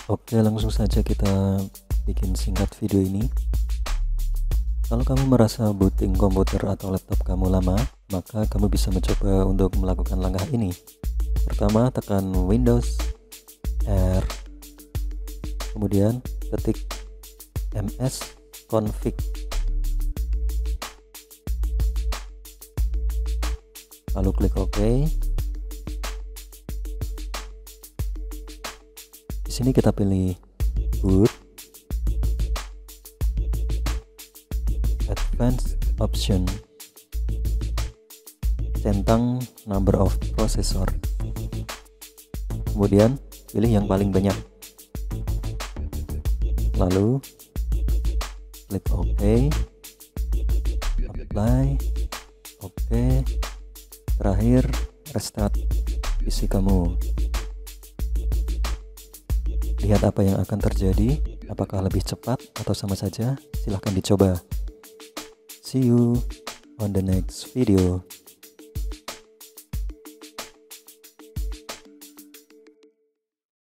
Oke, langsung saja kita bikin singkat video ini. Kalau kamu merasa booting komputer atau laptop kamu lama, maka kamu bisa mencoba untuk melakukan langkah ini. Pertama, tekan Windows R, kemudian ketik msconfig, lalu klik OK. Di sini kita pilih boot, advanced option, centang number of processor, kemudian pilih yang paling banyak, lalu klik OK, apply, OK, terakhir restart PC kamu. Lihat apa yang akan terjadi, apakah lebih cepat atau sama saja. Silahkan dicoba. See you on the next video.